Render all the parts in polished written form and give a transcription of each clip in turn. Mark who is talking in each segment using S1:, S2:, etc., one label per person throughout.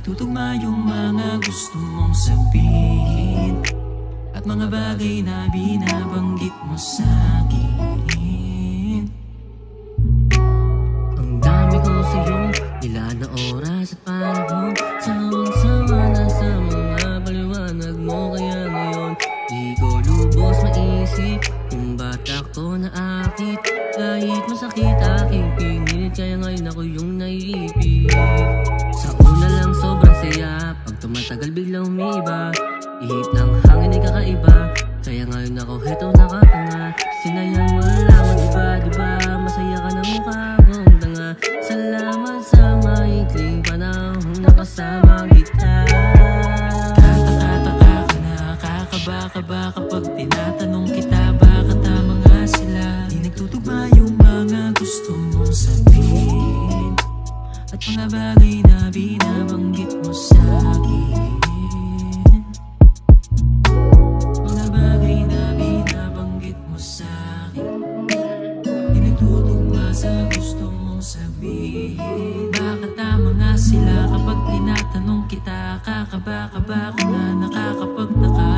S1: nagtutugma yung mga gusto mong sabihin at mga bagay na binabanggit mo sa'kin.
S2: Ang dami ko sa'yong ilan na oras at panahon, sawang-sawa na sa mga paliwanag mo. Kaya ngayon di ko lubos maisip kung ba't ako naakit. Kahit masakit aking pinilit, kaya ngayon ako yung naiipit. Sa una lang sobrang saya, pag tumatagal biglang umiba. Ihip ng hangin ay kakaiba, kaya ngayon ako heto nakatanga. Sinayang mo lang ang iba, diba? Masaya ka ng mukha mong tanga. Salamat sa maikling panahon na kasama kita.
S1: Kakataka ka na, kakaba kapag tinatanong kita. Baka tama nga sila, di nagtutugma yung mga gusto mong sabihin at mga bagay na binabanggit mo sa'kin. Mga bagay na binabanggit mo sa'kin, di nagtutugma sa gusto mong sabihin. Baka tama nga sila kapag tinatanong kita. Kakaba ka na, nakakapagtaka.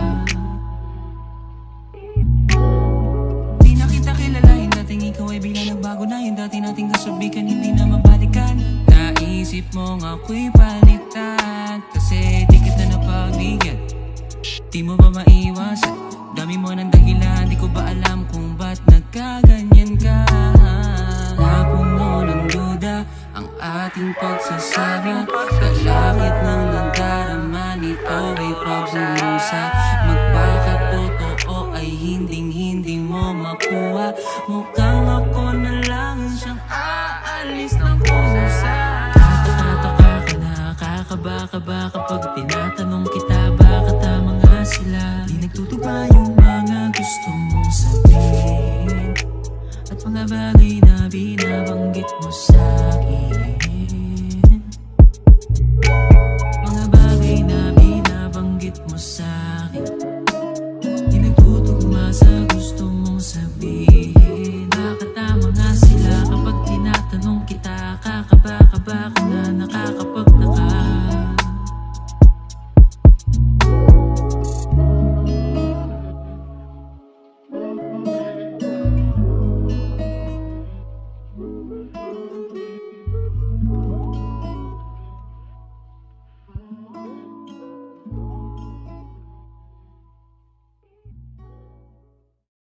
S1: Di na kita kilalahin, dating ikaw ay bigla nagbago na. Yung dati nating kasubikan hindi na mabalikan. Naisip mong ako'y palitan kasi di kita napagbigyan. Di mo ba maiwasan? Dami mo ng dahilan, di ko ba alam kung ba't nagkaganyan ka? Napuno ng duda ang ating pagsasama. Kalangit ng nadarama nito ay pagdurusa. Magpakatotoo ay hinding-hindi mo makuha. Mukhang ako na lang siyang aalis ng kusa. Kakataka ka na, kakaba kapag tinatanong kita. Baka tama nga sila, di nagtutugma yung mga gusto mong sabihin at mga bagay na binabanggit mo sa